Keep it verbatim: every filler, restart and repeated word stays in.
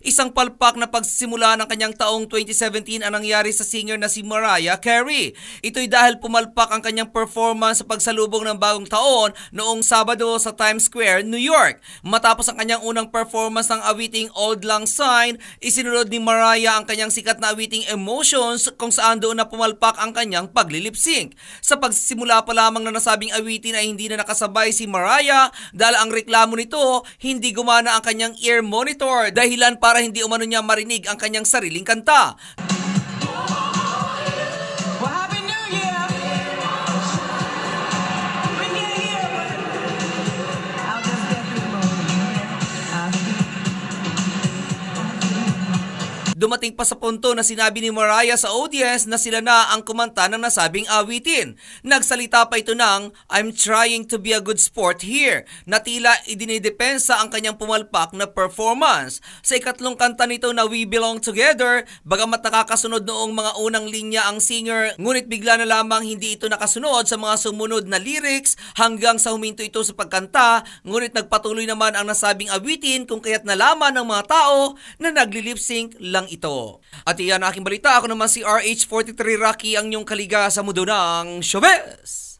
Isang palpak na pagsisimula ng kanyang taong twenty seventeen ang nangyari sa singer na si Mariah Carey. Ito'y dahil pumalpak ang kanyang performance sa pagsalubong ng bagong taon noong Sabado sa Times Square, New York. Matapos ang kanyang unang performance ng awiting Auld Lang Syne, isinunod ni Mariah ang kanyang sikat na awiting Emotions kung saan doon na pumalpak ang kanyang paglilip-sync. Sa pagsisimula pa lamang na nasabing awitin ay hindi na nakasabay si Mariah dahil ang reklamo nito, hindi gumana ang kanyang ear monitor, dahilan para hindi umano niya marinig ang kanyang sariling kanta. Dumating pa sa punto na sinabi ni Mariah sa audience na sila na ang kumanta ng nasabing awitin. Nagsalita pa ito ng, "I'm trying to be a good sport here," na tila idinidepensa ang kanyang pumalpak na performance. Sa ikatlong kanta nito na We Belong Together, bagamat nakakasunod noong mga unang linya ang singer, ngunit bigla na lamang hindi ito nakasunod sa mga sumunod na lyrics hanggang sa huminto ito sa pagkanta, ngunit nagpatuloy naman ang nasabing awitin kung kaya't nalaman ng mga tao na nagli-lip-sync lang ito. At iyan ang aking balita. Ako naman si R H forty-three Rocky, ang inyong kaliga sa mundo ng showbiz.